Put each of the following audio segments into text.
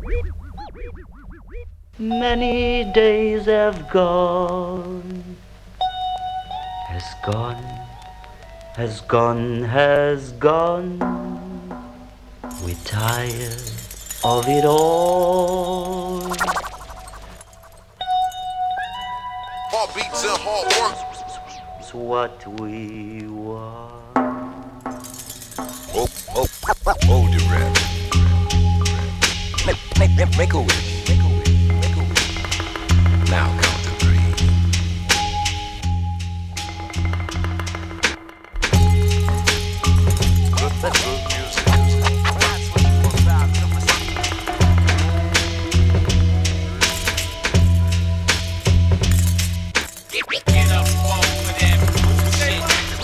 Many days have gone, has gone, has gone, has gone. We're tired of it all. Hard beats and hard work. It's what we want. Hold your rap. Make a wish. Now count to three. Good music. That's what you about to receive. Get up off with that shit.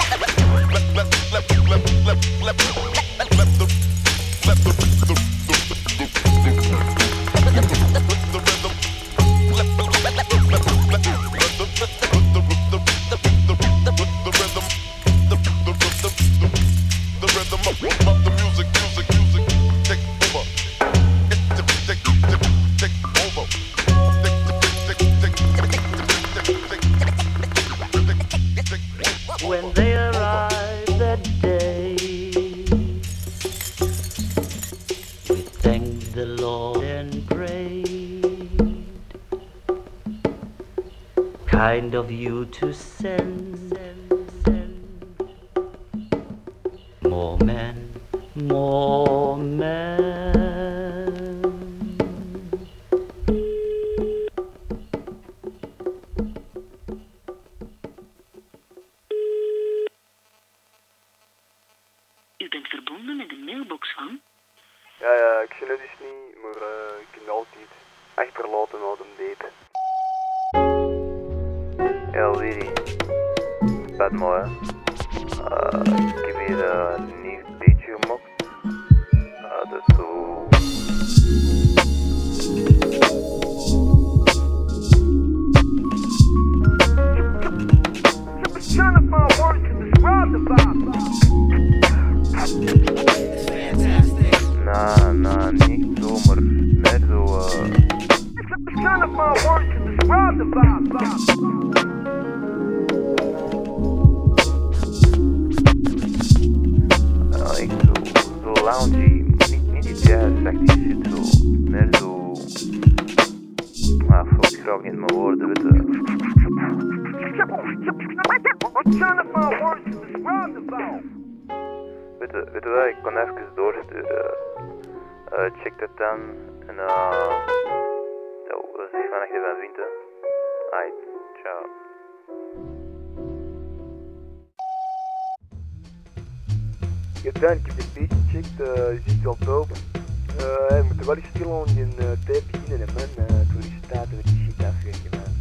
When they arrive that day, we thank the Lord and prayed. Kind of you to send more men, more men. U bent verbonden met de mailbox van... Ja, ik zie het dus niet, maar ik kan altijd achterlaten naar de date. Ja, Lily. Spijt me, hè. Ik heb hier een nieuw beatje gemaakt. Dat is zo... Trying to find words to describe the vibe. Nah, niet zo, maar meer zo, Trying to find words to describe the vibe. Ik zo loungy, niet die jazz, echt die shit zo, meer zo... Ah, fuck, ik raak niet in mijn woorden, weet je. Trying to find words to describe the vibe. Weet je wat, ik kan even doorsturen. Check dat dan. En dat is echt van echt van winter. Aight, ciao. Ik heb het beetje gecheckt, je ziet wel dope. We moeten wel eens stil aan die tijd beginnen, man. Het wordt eens tijd dat we die shit afwerken, man.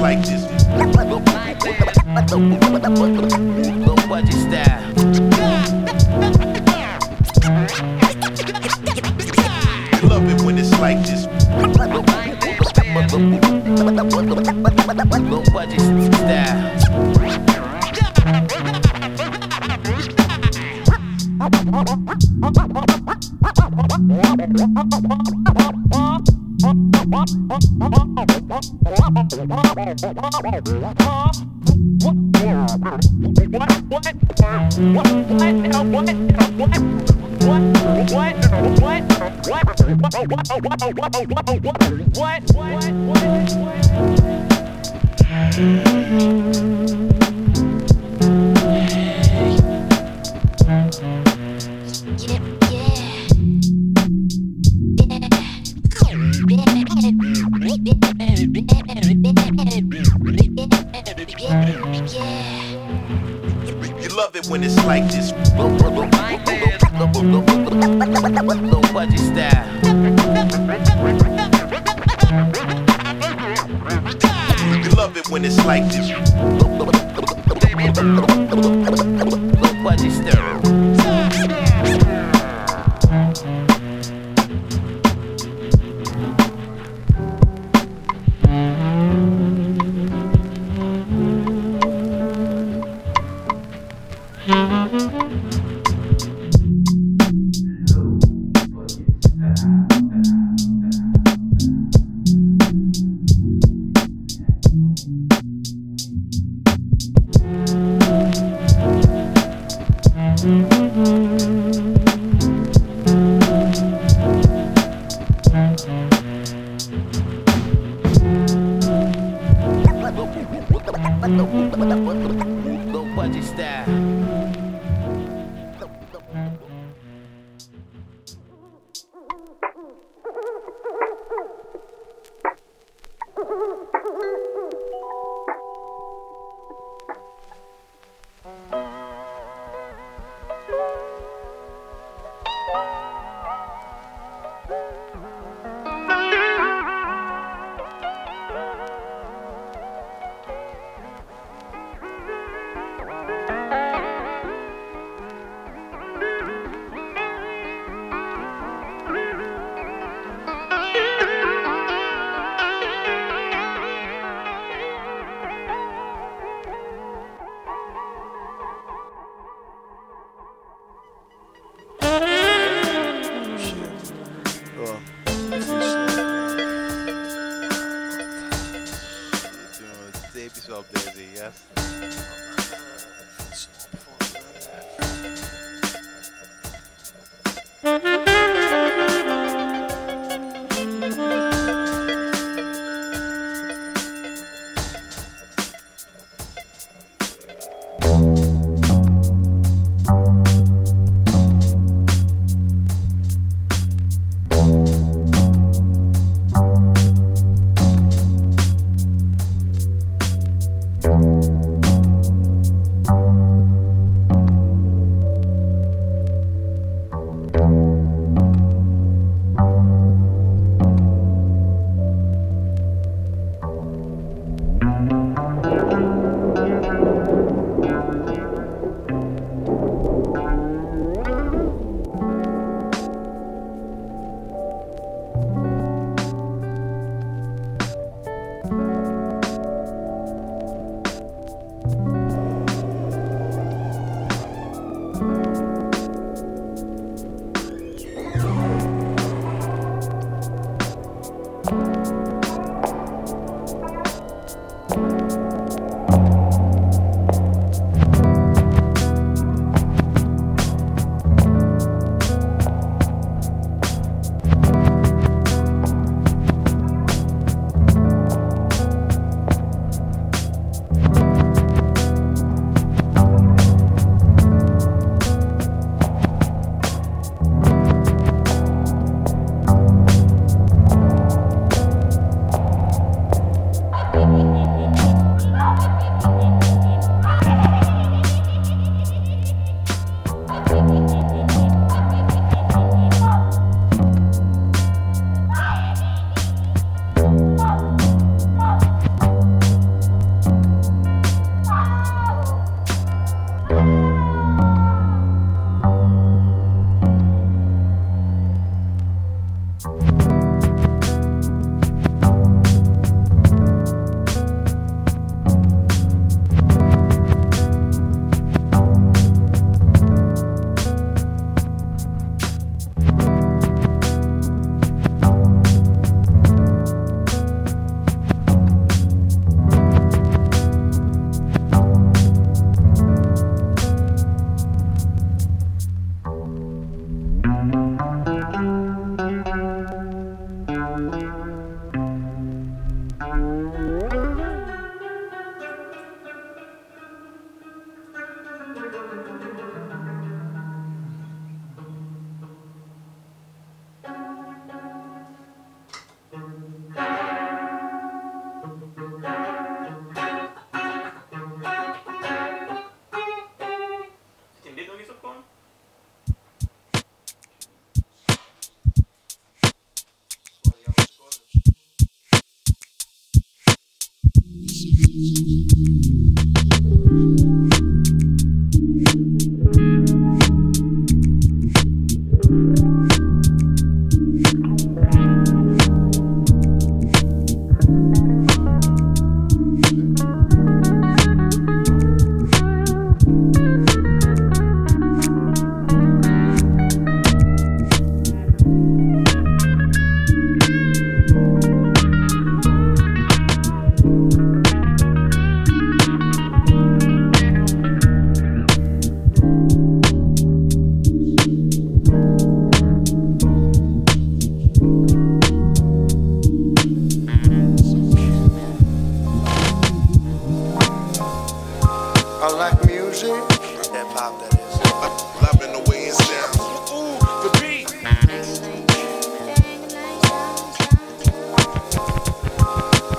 like this. Low budget style. You love it when it's like this. Low budget style. You love it when it's like this. Low budget style. You love it when it's like this. Low budget style. Low budget style.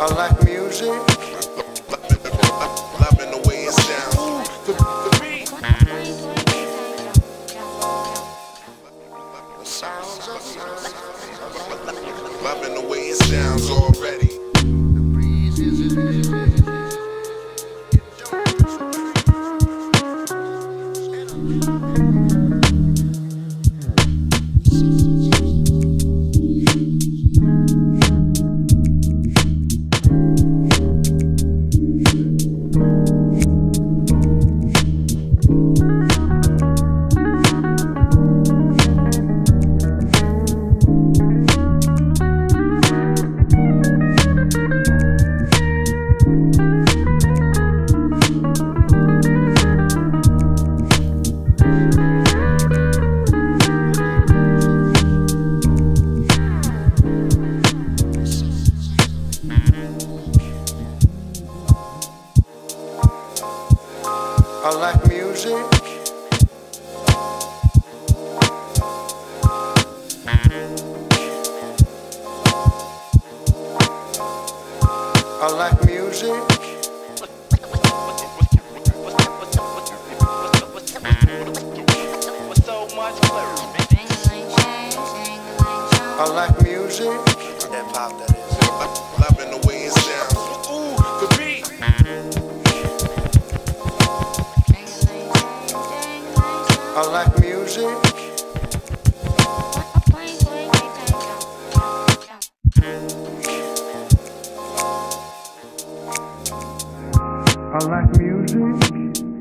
I like music. Loving the way it sounds. Loving the way it sounds already. I like music. I like music. I like music. That pop that is. Loving the way it sounds. Ooh, the beat. I like music. I like music.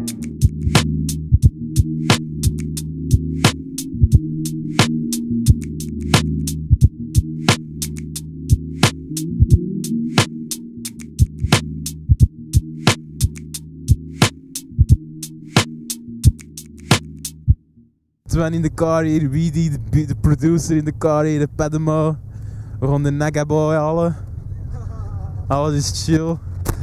Sven in de car hier, Weedy, de producer in de car hier, de Padmo. We gaan de Nagaboy halen. Alles is chill.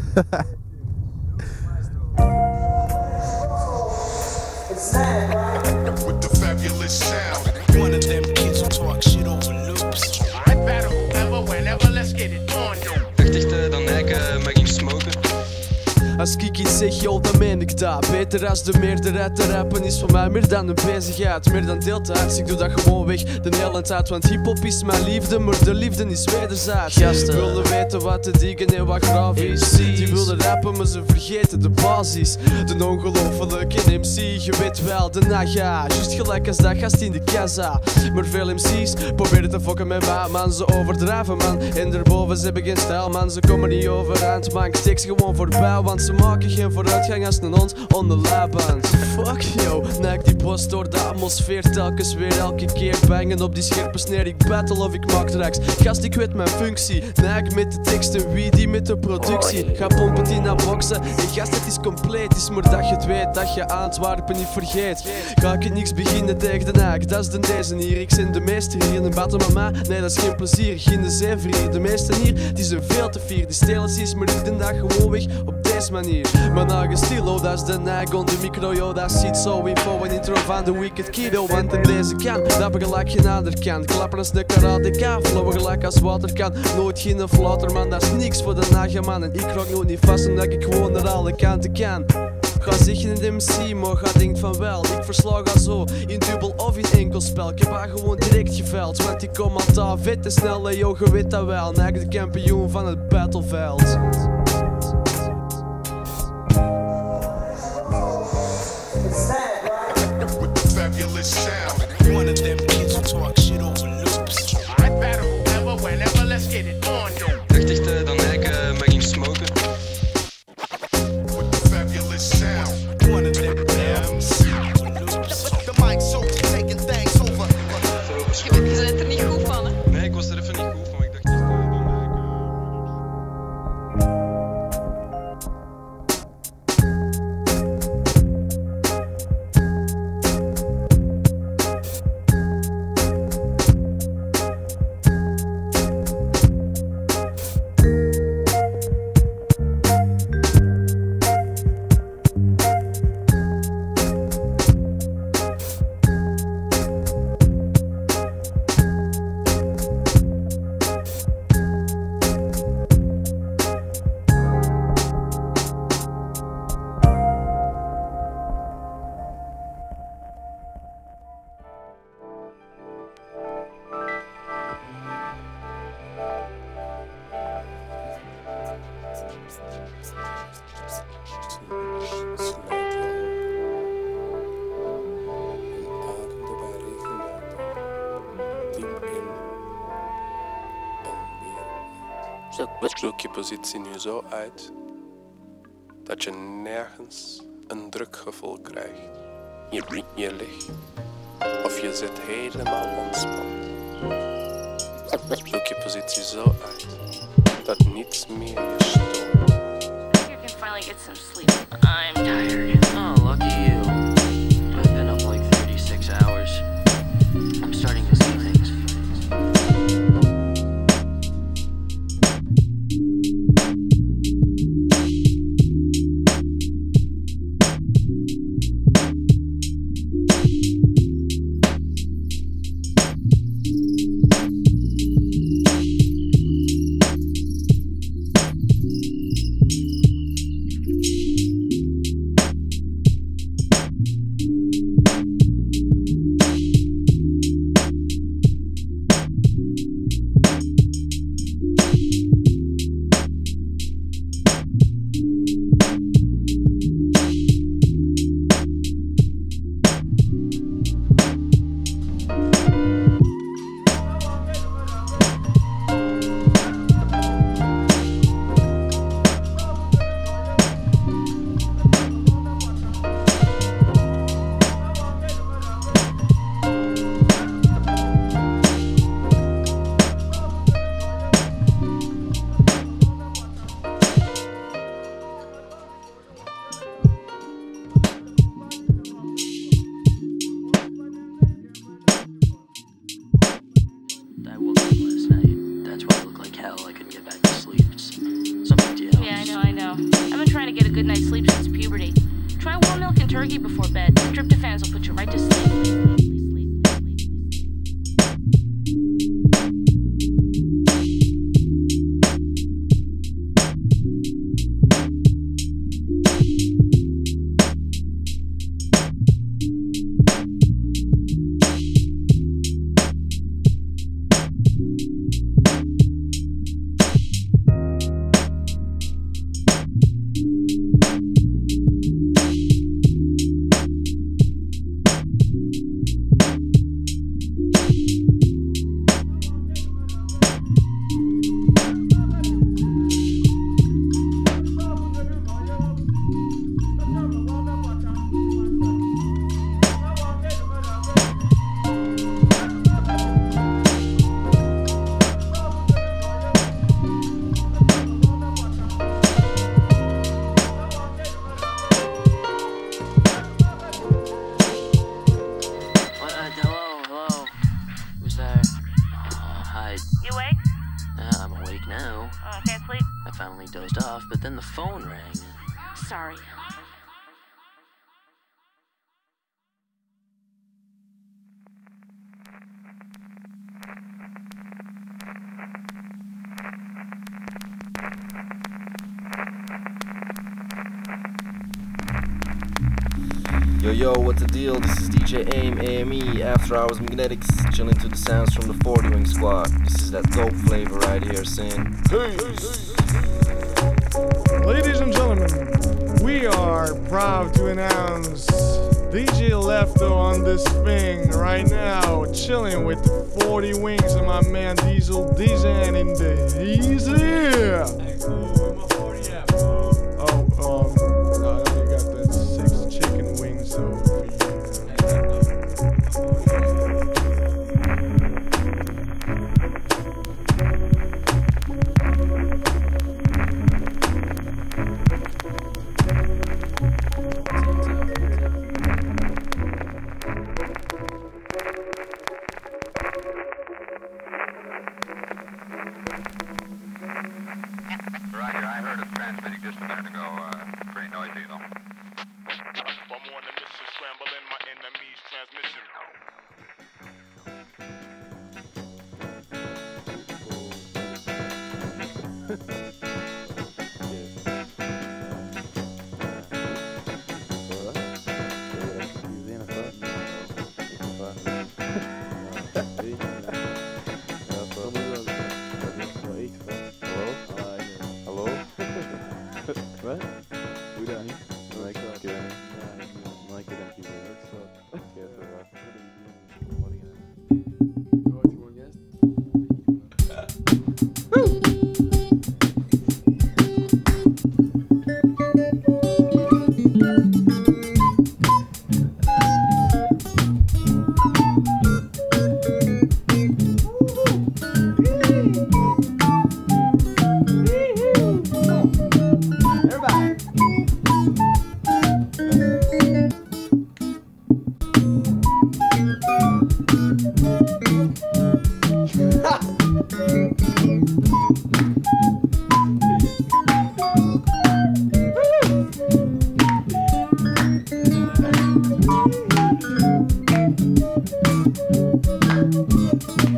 With the fabulous sound. One of them kids who talk shit over loops. I battle whoever, whenever, let's get it on. Dacht dan ik ging smoken. Als ik iets zeg, yo, dan meen ik dat. Beter als de meerderheid te rappen is voor mij meer dan een bezigheid. Meer dan deeltijds, ik doe dat gewoon weg de hele tijd. Want hiphop is mijn liefde, maar de liefde is wederzijds. Gasten willen weten wat te diggen en wat graaf is. Die willen rappen, maar ze vergeten de basis. De ongelofelijke MC, je weet wel, de naga. Juist gelijk als dat gast in de casa. Maar veel MC's proberen te fokken met mij, man. Ze overdrijven, man. En daarboven, ze hebben geen stijl, man. Ze komen niet overeind, man. Ik steek ze gewoon voorbij, want ze maken geen vooruitgang als een hond onder leiband. Fuck yo, neig die post door de atmosfeer. Telkens weer elke keer bangen op die scherpe sneer. Ik battle of ik maak tracks. Gast, ik weet mijn functie. Neig met de teksten, wie die met de productie. Ga pompen die naar boksen. En gast, het is compleet. Is maar dat je het weet, dat je Antwerpen niet vergeet. Ga ik het niks beginnen tegen de naak, dat is de deze hier. Ik ben de meester hier in een battle met mij. Nee, dat is geen plezier, geen de zeevrier. De meesten hier, die zijn veel te fier. Die stelen is maar ik de dag gewoon weg op deze manier. Mijn eigen stilo, dat is de neig on de micro, yo, dat ziet zo info en intro van de Wicked Kiddo. Want in deze kan, rappen gelijk geen ander kan. Klappen als de karateka, flowen gelijk als water kan. Nooit geen flater, man, dat is niks voor de nageman. En ik raak nooit niet vast, omdat ik gewoon naar alle kanten kan. Ga zeggen in de MC, maar ga denkt van wel. Ik verslag al zo, in dubbel of in enkelspel. Ik heb haar gewoon direct geveld, want ik kom altijd vet en snel. En yo, je weet dat wel, neig de kampioen van het battleveld. With the fabulous sound. One of them kids who talk shit over loops. I battle whoever, whenever, let's get it on. Dacht dan ik ging smoken. With the fabulous sound. One of them loops. The mic's so taking things over. Je bent er niet goed van, hè? Nee, ik was er even niet goed van, maar ik dacht dan Zoek je positie nu zo uit dat je nergens een drukgevoel krijgt. Je ligt of je zit helemaal ontspannen. Zoek je positie zo uit dat niets meer je stoort. You can finally get some sleep. I'm tired. Oh, lucky you. I've been up like 36 hours. I'm starting to see things. I woke up last night. That's why I look like hell. I couldn't get back to sleep. It's some big deal. Yeah, I know. I've been trying to get a good night's sleep since puberty. Try warm milk and turkey before bed. Tryptophans will put you right to sleep. You awake? I'm awake now. Oh, can't sleep? I finally dozed off, but then the phone rang. Sorry. Yo, what's the deal? This is DJ AIM, AME, After Hours Magnetics, chilling to the sounds from the 40 Wing Squad. This is that dope flavor right here, saying peace. Ladies and gentlemen, we are proud to announce DJ Lefto on this thing right now, chilling with 40 Wings and my man Diesel Dizan in the He's here. Roger,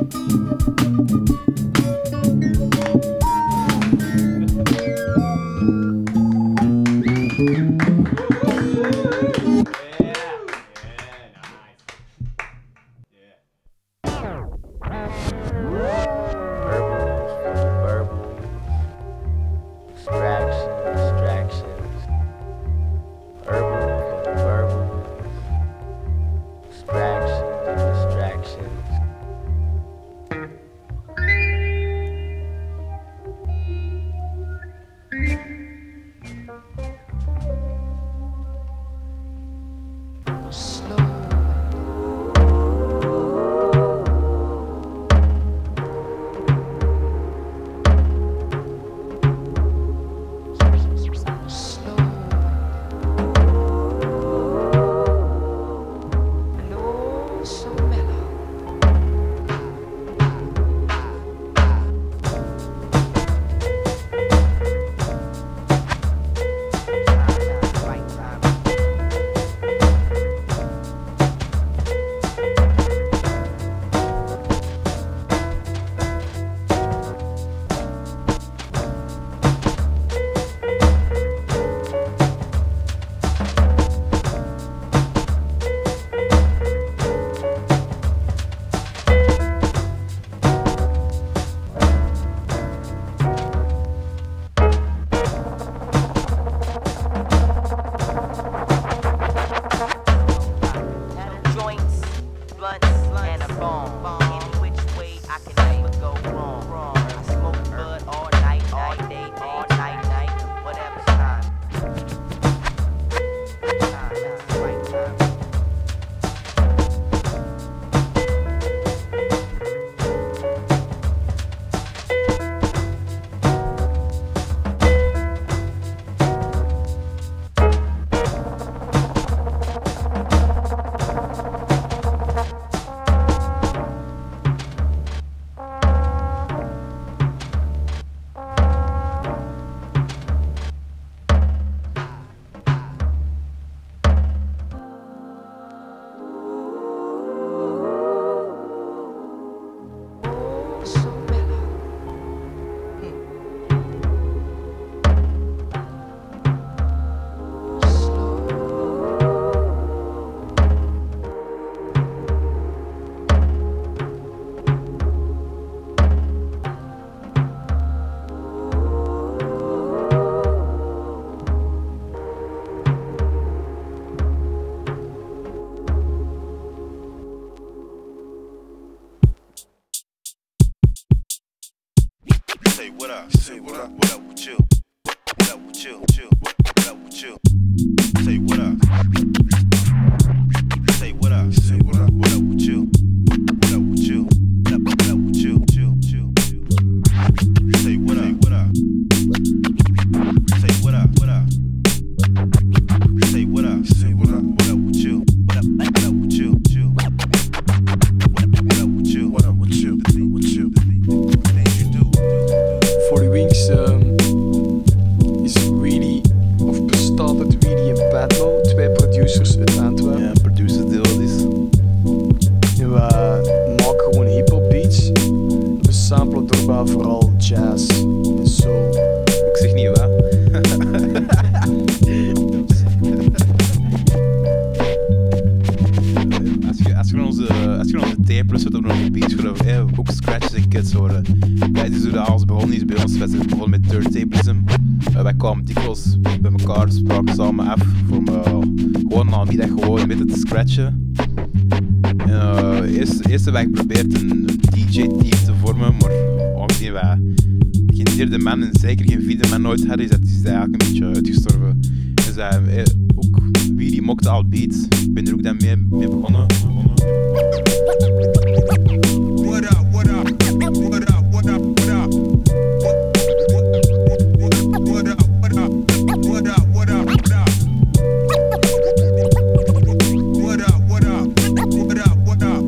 Say what up, say what up with you? What up with you? What up with you? Say what up. Say what up, say what up with you? What up with you? What up with you? Say what up, what up? Say what up, what up? Say what up, say what up with you? What up with you? What up with you? What up with you? What you? Things you do. 40 Wings is Weedy, of bestaat uit Weedy en Padlo, twee producers uit Antwerpen. Ja, producers deel is. En we maken gewoon hip-hop beats. We samplen daarbij vooral jazz en soul. Ik zeg niet waar. Als je onze tape luistert op onze beats, gewoon ook scratches en kits horen. Wij doen dat alles begonnen is bij ons. Wij zijn begonnen met turntablism. Wij kwamen dikwijls bij elkaar, spraken samen af voor gewoon na een middag gewoon een beetje te scratchen. Eerst hebben wij geprobeerd een DJ-team te vormen, maar aangezien wij geen derde man en zeker geen vierde man nooit hadden, is dat eigenlijk een beetje uitgestorven. Dus ook Weedy mockte al beats. Ik ben er ook dan mee begonnen. What up, what up, what up, what up, what up? What up, what up, what up, what up, what up? What up, what up, what up, what up?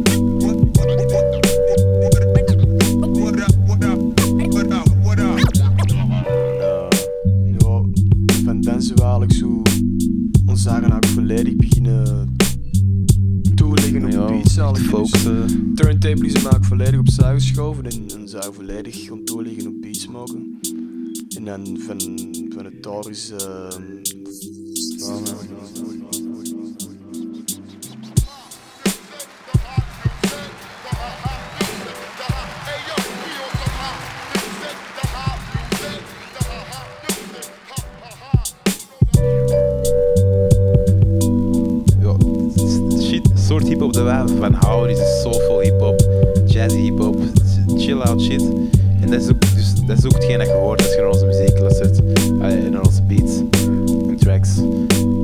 What up, what up? Ja, van dan zijn we eigenlijk zo ons daar ook volledig beginnen toeleggen op beats eigenlijk. Focussen. geschoven en dan zou je volledig gewoon toeliggen op beats maken. En dan van het daar is... soort hip-hop dat wij van houden is soulful hip-hop, jazzy hip-hop, chill-out shit. En dat is ook hetgeen dat je hoort als je naar onze muziek luistert, naar onze beats en tracks.